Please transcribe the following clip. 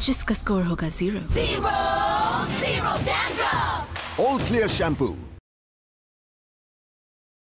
जिसका स्कोर होगा 0 0 dandruff. All clear shampoo.